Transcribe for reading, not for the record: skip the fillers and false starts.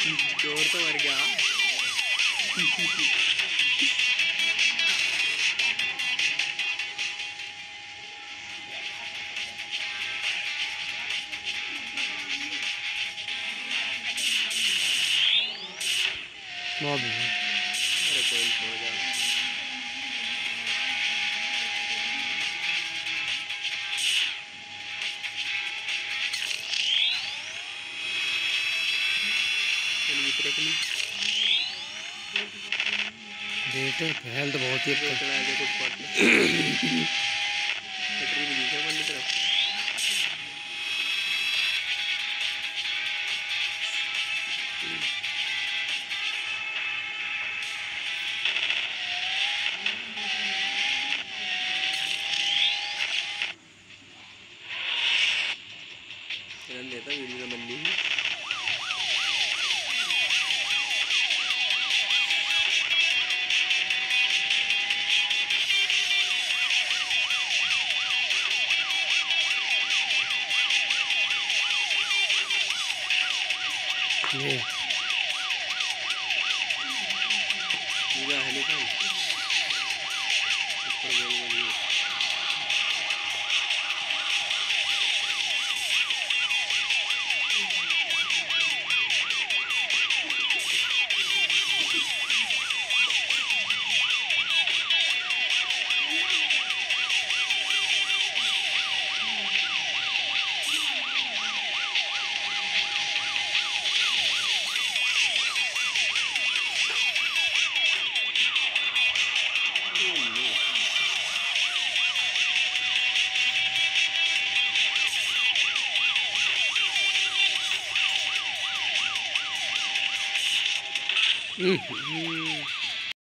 चोर तो मर गया। अरे कोई छोड़ जा। बेटे पहल तो बहुत ही देता वीडियो का बंदी ये पूरा है निकाल ऊपर बोल बोलिए।